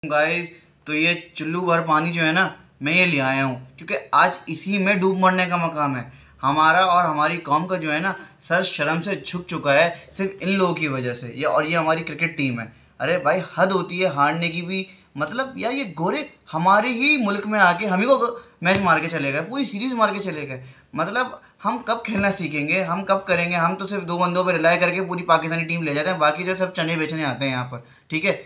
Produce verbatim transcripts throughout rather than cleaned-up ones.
Guys, तो ये चुल्लू भर पानी जो है ना, मैं ये ले आया हूँ क्योंकि आज इसी में डूब मरने का मकाम है हमारा। और हमारी कौम का जो है ना, सर शर्म से झुक चुका है सिर्फ इन लोगों की वजह से। ये और ये हमारी क्रिकेट टीम है। अरे भाई, हद होती है हारने की भी। मतलब यार, ये गोरे हमारे ही मुल्क में आके हम ही को मैच मार के चले गए, पूरी सीरीज मार के चले गए। मतलब हम कब खेलना सीखेंगे, हम कब करेंगे? हम तो सिर्फ दो बंदों पर रिलाई करके पूरी पाकिस्तानी टीम ले जाते हैं, बाकी जो सब चने बेचने आते हैं यहाँ पर। ठीक है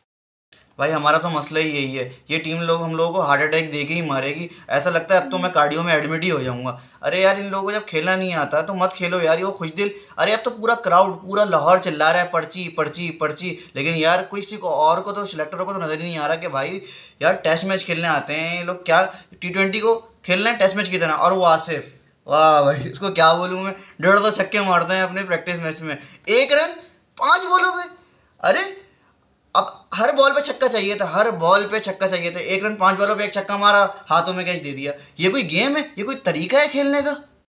भाई, हमारा तो मसला ही यही है। ये टीम लोग हम लोगों को हार्ट अटैक दे के ही मारेगी। ऐसा लगता है अब तो मैं कार्डियो में एडमिट ही हो जाऊंगा। अरे यार, इन लोगों को जब खेलना नहीं आता तो मत खेलो यार, ये वो खुश दिल। अरे अब तो पूरा क्राउड, पूरा लाहौर चिल्ला रहा है पर्ची पर्ची पर्ची, लेकिन यार किसी को और को तो सिलेक्टरों को तो नजर ही नहीं आ रहा कि भाई यार टेस्ट मैच खेलने आते हैं ये लोग, क्या टी ट्वेंटी को खेल रहे हैं टेस्ट मैच की तरह। और वो आसिफ, वाह भाई, उसको क्या बोलूँ मैं, डेढ़ दो छक्के मारते हैं अपने प्रैक्टिस मैच में, एक रन पाँच बॉलों पे। अरे अब हर बॉल पे छक्का चाहिए था, हर बॉल पे छक्का चाहिए था। एक रन पांच बॉलों पे एक छक्का मारा, हाथों में कैच दे दिया। ये कोई गेम है? ये कोई तरीका है खेलने का?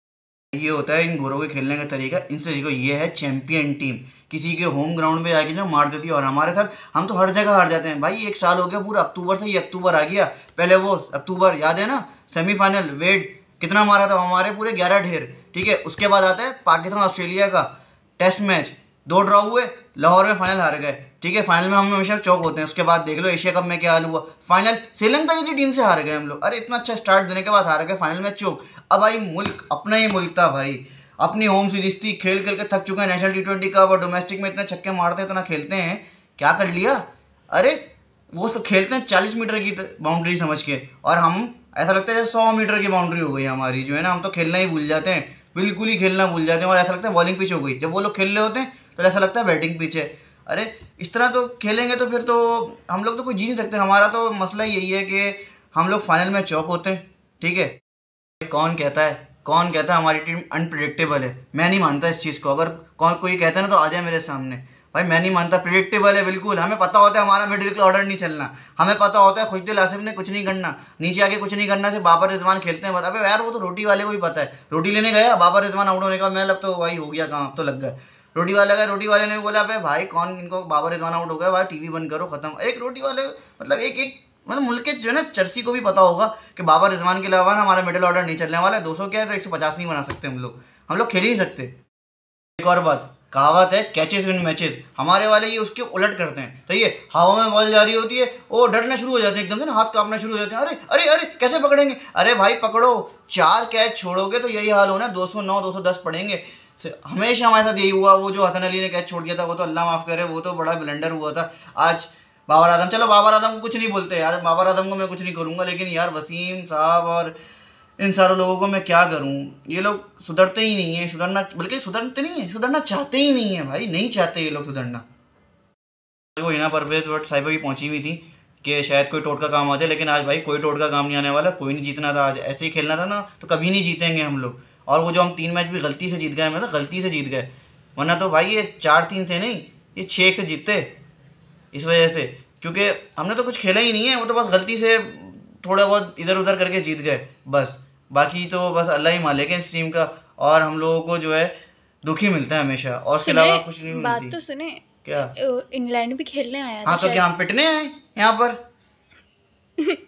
ये होता है इन गोरों के खेलने का तरीका। इनसे देखो, ये है चैंपियन टीम, किसी के होम ग्राउंड पे आके ना मार देती है। और हमारे साथ हम तो हर जगह हार जाते हैं भाई। एक साल हो गया पूरा, अक्टूबर से ही अक्टूबर आ गया। पहले वो अक्टूबर याद है ना, सेमीफाइनल वेट कितना मारा था हमारे, पूरे ग्यारह ढेर। ठीक है, उसके बाद आता है पाकिस्तान ऑस्ट्रेलिया का टेस्ट मैच, दो ड्रॉ हुए, लाहौर में फाइनल हार गए। ठीक है, फाइनल में हम हमेशा चौक होते हैं। उसके बाद देख लो एशिया कप में क्या हाल हुआ, फाइनल श्रीलंका जैसी टीम से हार गए हम लोग। अरे इतना अच्छा स्टार्ट देने के बाद हार गए फाइनल में चौक। अब भाई मुल्क अपना ही मुल्क था भाई, अपनी होम सीरीज थी, खेल खेल के थक चुके हैं। नेशनल टी ट्वेंटी कप और डोमेस्टिक में इतने छक्के मारते हैं, इतना खेलते हैं, क्या कर लिया? अरे वो सब खेलते हैं चालीस मीटर की बाउंड्री समझ के, और हम ऐसा लगता है जैसे सौ मीटर की बाउंड्री हो गई हमारी जो है ना। हम तो खेलना ही भूल जाते हैं, बिल्कुल ही खेलना भूल जाते हैं। और ऐसा लगता है बॉलिंग पिच हो गई। जब वो लोग खेल रहे होते हैं तो ऐसा लगता है बैटिंग पिच है। अरे इस तरह तो खेलेंगे तो फिर तो हम लोग तो कोई जी नहीं सकते। हमारा तो मसला यही है कि हम लोग फाइनल में चौक होते हैं। ठीक है, कौन कहता है कौन कहता है हमारी टीम अनप्रिडिक्टेबल है? मैं नहीं मानता इस चीज़ को। अगर कौन कोई कहता है ना तो आ जाए मेरे सामने भाई, मैं नहीं मानता। प्रिडिक्टेबल है बिल्कुल। हमें पता होता है हमारा मिडिल ऑर्डर नहीं चलना, हमें पता होता है खुशदिल आसिफ ने कुछ नहीं करना, नीचे आके कुछ नहीं करना, से बाबर रिजवान खेलते हैं। बता अबे यार, वो तो रोटी वाले को ही पता है। रोटी लेने गया, बाबर रिजवान आउट होने का, मैं अब तो भाई हो गया काम, तो लग गया। रोटी वाला गया, रोटी वाले ने बोला भाई भाई कौन इनको, बाबर रिजवान आउट हो गया भाई, टीवी बंद करो, खत्म। एक रोटी वाले मतलब एक एक मतलब मुल्क के जो है ना चर्सी को भी पता होगा कि बाबर रिजवान के अलावा हमारा मिडिल ऑर्डर नहीं चलने वाला है। दो सौ क्या है तो एक सौ पचास नहीं बना सकते हम लोग, हम लोग खेल ही नहीं सकते। एक और बात, कहावत है कैचेस विन मैचेस, हमारे वाले ये उसके उलट करते हैं। तो ये हवा में बॉल जा रही होती है, वो डरना शुरू हो जाते हैं एकदम से ना, हाथ कांपना शुरू हो जाते हैं। अरे अरे अरे कैसे पकड़ेंगे? अरे भाई पकड़ो, चार कैच छोड़ोगे तो यही हाल होना, दो सौ नौ दो सौ दस पड़ेंगे। हमेशा हमारे साथ यही हुआ। वो जो हसन अली ने कैच छोड़ दिया था, वो तो अल्लाह माफ़ करे, वो तो बड़ा ब्लंडर हुआ था। आज बाबर आजम, चलो बाबर आजम को कुछ नहीं बोलते यार, बाबर आजम को मैं कुछ नहीं करूँगा, लेकिन यार वसीम साहब और इन सारे लोगों को मैं क्या करूँ? ये लोग सुधरते ही नहीं है, सुधरना बल्कि सुधरते नहीं है, सुधरना चाहते ही नहीं है भाई, नहीं चाहते ये लोग सुधरना। वो हिना परवेज वट साहिबा भी पहुंची हुई थी कि शायद कोई टोटका काम आ जाए, लेकिन आज भाई कोई टोटका काम नहीं आने वाला। कोई नहीं जीतना था आज, ऐसे ही खेलना था ना तो कभी नहीं जीतेंगे हम लोग। और वो जो हम तीन मैच भी गलती से जीत गए, मतलब गलती से जीत गए, वरना तो भाई ये चार तीन से नहीं, ये छः एक से जीतते। इस वजह से, क्योंकि हमने तो कुछ खेला ही नहीं है, वो तो बस गलती से थोड़ा बहुत इधर उधर करके जीत गए बस। बाकी तो बस अल्लाह ही मालिक है इस टीम का, और हम लोगों को जो है दुख ही मिलता है हमेशा, और उसके अलावा कुछ नहीं मिलती। बात तो सुने, क्या? इंग्लैंड भी खेलने आया था। हाँ तो क्या हम पिटने आए यहाँ पर?